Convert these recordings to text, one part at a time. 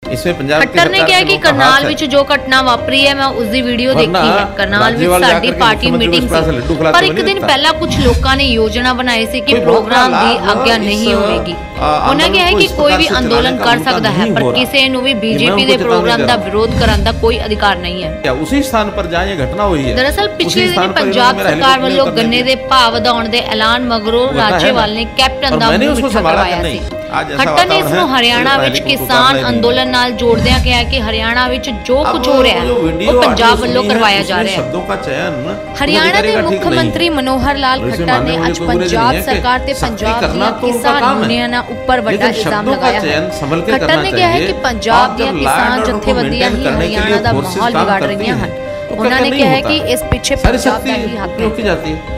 इसमें पंजाब खट्टर ने क्या है कि करनाल विच जो घटना वापरी है मैं उसकी वीडियो देखी है। करनाल विच साडी पार्टी मीटिंग सी, पर एक दिन पहला कुछ लोगों ने योजना बनाई सी कि प्रोग्राम की आज्ञा नहीं होगी। उन्हें क्या है कि कोई भी आंदोलन कर सकता है, पर किसी नूं भी बीजेपी के प्रोग्राम का विरोध करने का कोई अधिकार नहीं है। क्या उसी स्थान पर जहां ये घटना हुई है। दरअसल पिछले दिन पंजाब सरकार वालों गन्ने के भाव वधाउण के ऐलान मगरों राज्यपाल ने कैप्टन दा मूंह मिठा करवाया सी। खट्टर ने इसनूं हरियाणा विच किसान अंदोलन नाल जोड़दियां कहा कि हरियाणा विच जो कुछ हो रहा है वो पंजाब वालों करवाया जा रहा है। हरियाणा के मुख्यमंत्री मनोहर लाल खट्टर ने आज पंजाब सरकार ते पंजाब दी किसान यूनियनां उपर बड़ा इल्जाम लगाया है। खट्टर ने कहा है कि पंजाब दी किसान जथेबंदियां ही हरियाणा दा माहौल बिगाड़ रही हैं। उन्होंने कहा है कि इस पीछे पंजाब का ही हाथ है।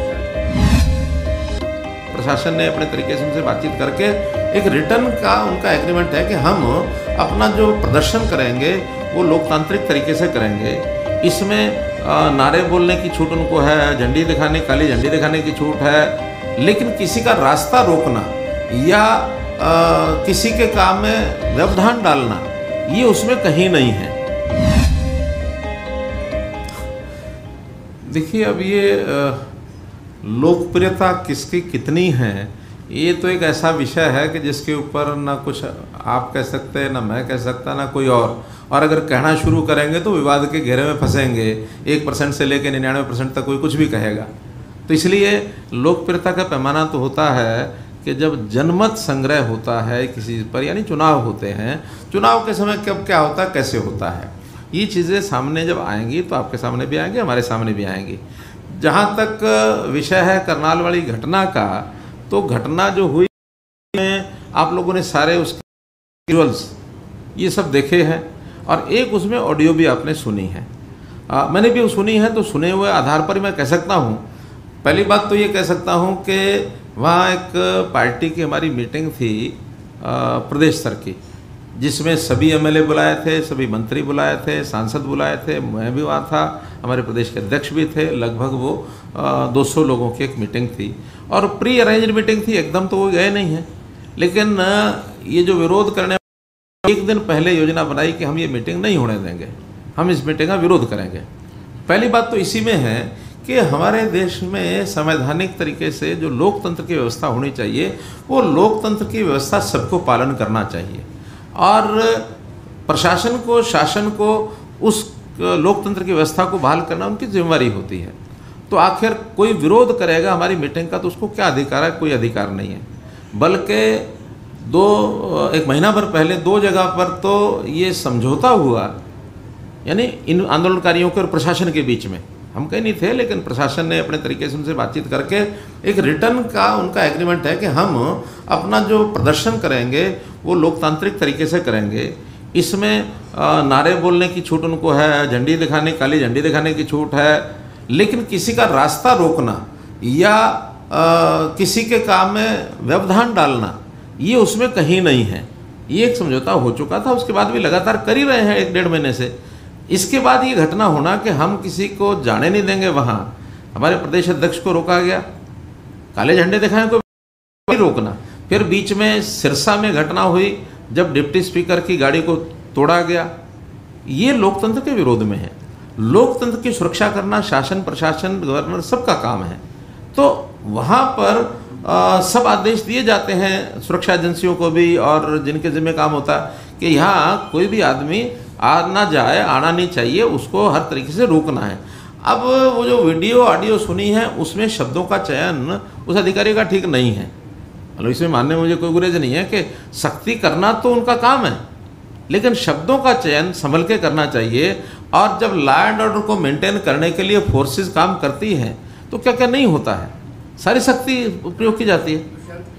प्रशासन ने अपने तरीके से उनसे बातचीत करके एक रिटर्न का उनका एग्रीमेंट है कि हम अपना जो प्रदर्शन करेंगे वो लोकतांत्रिक तरीके से करेंगे। इसमें नारे बोलने की छूट उनको है, झंडी दिखाने, काली झंडी दिखाने की छूट है, लेकिन किसी का रास्ता रोकना या किसी के काम में व्यवधान डालना ये उसमें कहीं नहीं है। देखिए, अब ये लोकप्रियता किसकी कितनी है ये तो एक ऐसा विषय है कि जिसके ऊपर ना कुछ आप कह सकते हैं, ना मैं कह सकता, ना कोई और अगर कहना शुरू करेंगे तो विवाद के घेरे में फंसेंगे। 1% से लेकर 99% तक कोई कुछ भी कहेगा। तो इसलिए लोकप्रियता का पैमाना तो होता है कि जब जनमत संग्रह होता है किसी पर, यानी चुनाव होते हैं, चुनाव के समय कब क्या होता है, कैसे होता है, ये चीज़ें सामने जब आएंगी तो आपके सामने भी आएंगी, हमारे सामने भी आएंगी। जहाँ तक विषय है करनाल वाली घटना का, तो घटना जो हुई आप लोगों ने सारे उसके विजुअल्स ये सब देखे हैं और एक उसमें ऑडियो भी आपने सुनी है। मैंने भी सुनी है, तो सुने हुए आधार पर मैं कह सकता हूँ, पहली बात तो ये कह सकता हूँ कि वहाँ एक पार्टी की हमारी मीटिंग थी प्रदेश स्तर की, जिसमें सभी एमएलए बुलाए थे, सभी मंत्री बुलाए थे, सांसद बुलाए थे, मैं भी वहाँ था, हमारे प्रदेश के अध्यक्ष भी थे। लगभग वो 200 लोगों की एक मीटिंग थी और प्री अरेंज्ड मीटिंग थी, एकदम तो वो गए नहीं हैं। लेकिन ये जो विरोध करने एक दिन पहले योजना बनाई कि हम ये मीटिंग नहीं होने देंगे, हम इस मीटिंग का विरोध करेंगे। पहली बात तो इसी में है कि हमारे देश में संवैधानिक तरीके से जो लोकतंत्र की व्यवस्था होनी चाहिए, वो लोकतंत्र की व्यवस्था सबको पालन करना चाहिए और प्रशासन को, शासन को उस लोकतंत्र की व्यवस्था को बहाल करना उनकी जिम्मेदारी होती है। तो आखिर कोई विरोध करेगा हमारी मीटिंग का तो उसको क्या अधिकार है? कोई अधिकार नहीं है। बल्कि एक महीना भर पहले 2 जगह पर तो ये समझौता हुआ, यानी इन आंदोलनकारियों के और प्रशासन के बीच में। हम कहीं नहीं थे, लेकिन प्रशासन ने अपने तरीके से उनसे बातचीत करके एक रिटर्न का उनका एग्रीमेंट है कि हम अपना जो प्रदर्शन करेंगे वो लोकतांत्रिक तरीके से करेंगे। इसमें नारे बोलने की छूट उनको है, झंडी दिखाने, काली झंडी दिखाने की छूट है, लेकिन किसी का रास्ता रोकना या किसी के काम में व्यवधान डालना ये उसमें कहीं नहीं है। ये एक समझौता हो चुका था, उसके बाद भी लगातार कर ही रहे हैं 1-1.5 महीने से। इसके बाद ये घटना होना कि हम किसी को जाने नहीं देंगे, वहाँ हमारे प्रदेश अध्यक्ष को रोका गया, काले झंडे दिखाएं तो रोकना। फिर बीच में सिरसा में घटना हुई जब डिप्टी स्पीकर की गाड़ी को तोड़ा गया। ये लोकतंत्र के विरोध में है। लोकतंत्र की सुरक्षा करना शासन, प्रशासन, गवर्नर सबका काम है। तो वहाँ पर सब आदेश दिए जाते हैं सुरक्षा एजेंसियों को भी, और जिनके जिम्मे काम होता है कि यहाँ कोई भी आदमी आना जाए, आना नहीं चाहिए, उसको हर तरीके से रोकना है। अब वो जो वीडियो ऑडियो सुनी है उसमें शब्दों का चयन उस अधिकारी का ठीक नहीं है। मतलब इसमें मानने में मुझे कोई गुरेज नहीं है कि सख्ती करना तो उनका काम है, लेकिन शब्दों का चयन संभल के करना चाहिए। और जब लॉ एंड ऑर्डर को मेंटेन करने के लिए फोर्सेस काम करती हैं तो क्या क्या नहीं होता है, सारी सख्ती उपयोग की जाती है।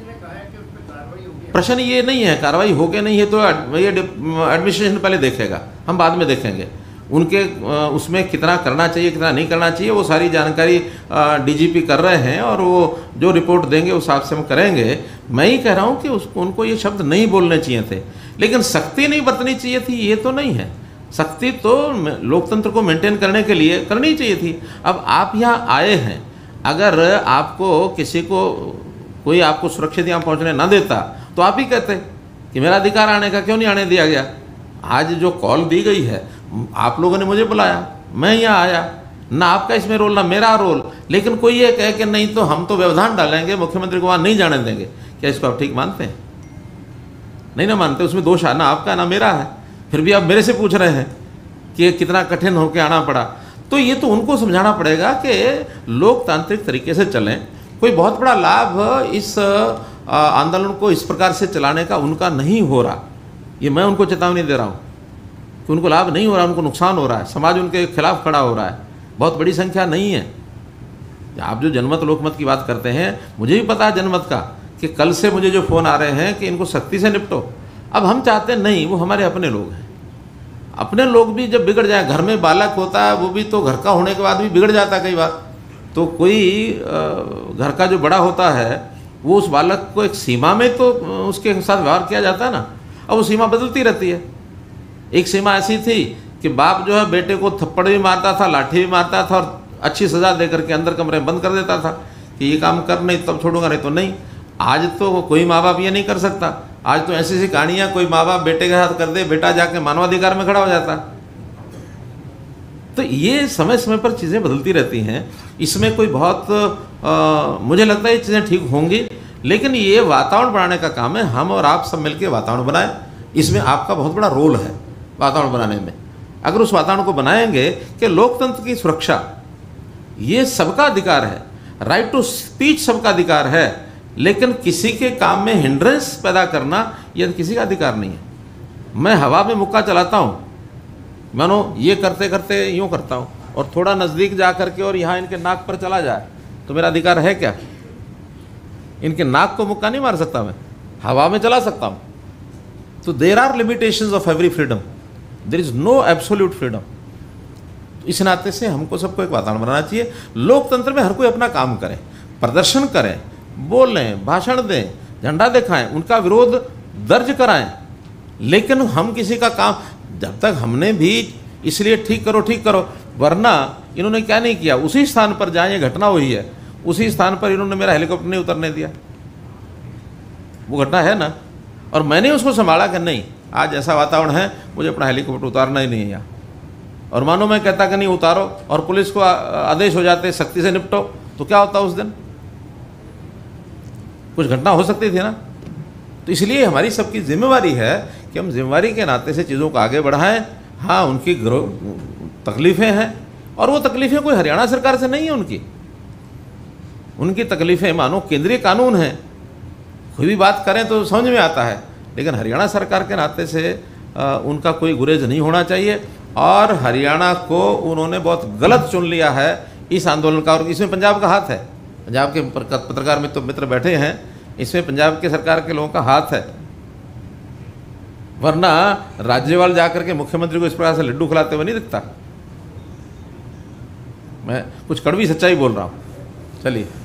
प्रश्न ये नहीं है कार्रवाई हो गया नहीं है तो ये एडमिनिस्ट्रेशन पहले देखेगा, हम बाद में देखेंगे उनके उसमें कितना करना चाहिए, कितना नहीं करना चाहिए, वो सारी जानकारी डीजीपी कर रहे हैं और वो जो रिपोर्ट देंगे उस हिसाब से हम करेंगे। मैं ही कह रहा हूँ कि उनको ये शब्द नहीं बोलने चाहिए थे, लेकिन सख्ती नहीं बरतनी चाहिए थी, ये तो नहीं है। सख्ती तो लोकतंत्र को मेंटेन करने के लिए करनी चाहिए थी। अब आप यहाँ आए हैं, अगर आपको किसी को कोई आपको सुरक्षित यहाँ पहुँचने ना देता तो आप ही कहते कि मेरा अधिकार आने का क्यों नहीं आने दिया गया, आज जो कॉल दी गई है, आप लोगों ने मुझे बुलाया, मैं यहाँ आया, ना आपका इसमें रोल ना मेरा रोल, लेकिन कोई ये कहे कि नहीं तो हम तो व्यवधान डालेंगे, मुख्यमंत्री को वहाँ नहीं जाने देंगे, क्या इसको आप ठीक मानते हैं? नहीं ना मानते। उसमें दोष ना आपका ना मेरा है, फिर भी आप मेरे से पूछ रहे हैं कि कितना कठिन होकर आना पड़ा। तो ये तो उनको समझाना पड़ेगा कि लोकतांत्रिक तरीके से चलें। कोई बहुत बड़ा लाभ इस आंदोलन को इस प्रकार से चलाने का उनका नहीं हो रहा, ये मैं उनको चेतावनी दे रहा हूँ कि उनको लाभ नहीं हो रहा, उनको नुकसान हो रहा है, समाज उनके खिलाफ खड़ा हो रहा है। बहुत बड़ी संख्या नहीं है। आप जो जनमत लोकमत की बात करते हैं, मुझे भी पता है जनमत का कि कल से मुझे जो फ़ोन आ रहे हैं कि इनको सख्ती से निपटो। अब हम चाहते हैं नहीं, वो हमारे अपने लोग हैं। अपने लोग भी जब बिगड़ जाए, घर में बालक होता है, वो भी तो घर का होने के बाद भी बिगड़ जाता है कई बार। तो कोई घर का जो बड़ा होता है वो उस बालक को एक सीमा में तो उसके साथ व्यवहार किया जाता है ना। अब वो सीमा बदलती रहती है। एक सीमा ऐसी थी कि बाप जो है बेटे को थप्पड़ भी मारता था, लाठी भी मारता था और अच्छी सज़ा दे करके अंदर कमरे में बंद कर देता था कि ये काम कर, नहीं तब छोड़ूंगा, नहीं तो नहीं। आज तो कोई माँ बाप ये नहीं कर सकता। आज तो ऐसी ऐसी कहानियाँ कोई माँ बाप बेटे के साथ कर दे, बेटा जाके मानवाधिकार में खड़ा हो जाता। तो ये समय समय पर चीज़ें बदलती रहती हैं। इसमें कोई बहुत मुझे लगता है ये चीज़ें ठीक होंगी, लेकिन ये वातावरण बनाने का काम है। हम और आप सब मिलकर वातावरण बनाएं। इसमें आपका बहुत बड़ा रोल है वातावरण बनाने में। अगर उस वातावरण को बनाएंगे कि लोकतंत्र की सुरक्षा ये सबका अधिकार है, राइट टू स्पीच सबका अधिकार है, लेकिन किसी के काम में हिंड्रेंस पैदा करना यह किसी का अधिकार नहीं है। मैं हवा में मुक्का चलाता हूँ, मानो ये करते करते यूँ करता हूँ और थोड़ा नज़दीक जा करके और यहाँ इनके नाक पर चला जाए तो मेरा अधिकार है क्या? इनके नाक को मुक्का नहीं मार सकता, मैं हवा में चला सकता हूँ। तो there are limitations of every freedom, there is no absolute freedom. इस नाते से हमको सबको एक वातावरण बनाना चाहिए। लोकतंत्र में हर कोई अपना काम करे, प्रदर्शन करें, बोलें, भाषण दें, झंडा दिखाएं, उनका विरोध दर्ज कराएं, लेकिन हम किसी का काम जब तक हमने भी इसलिए ठीक करो, वरना इन्होंने क्या नहीं किया, उसी स्थान पर जहाँ ये घटना हुई है उसी स्थान पर इन्होंने मेरा हेलीकॉप्टर नहीं उतरने दिया। वो घटना है ना, और मैंने उसको संभाला कि नहीं आज ऐसा वातावरण है, मुझे अपना हेलीकॉप्टर उतारना ही नहीं है यहाँ। और मानो मैं कहता कि नहीं उतारो और पुलिस को आदेश हो जाते सख्ती से निपटो, तो क्या होता उस दिन? कुछ घटना हो सकती थी ना। तो इसलिए हमारी सबकी जिम्मेवारी है कि हम जिम्मेवारी के नाते से चीज़ों को आगे बढ़ाएं। हाँ, उनकी तकलीफ़ें हैं, और वो तकलीफ़ें कोई हरियाणा सरकार से नहीं है। उनकी तकलीफ़ें मानो केंद्रीय कानून है, कोई भी बात करें तो समझ में आता है, लेकिन हरियाणा सरकार के नाते से उनका कोई गुरेज नहीं होना चाहिए। और हरियाणा को उन्होंने बहुत गलत चुन लिया है इस आंदोलन का, और इसमें पंजाब का हाथ है। पंजाब के पत्रकार मित्र बैठे हैं, इसमें पंजाब के सरकार के लोगों का हाथ है। वरना राज्यपाल जाकर के मुख्यमंत्री को इस प्रकार से लड्डू खिलाते हुए नहीं दिखता। मैं कुछ कड़वी सच्चाई बोल रहा हूँ। चलिए।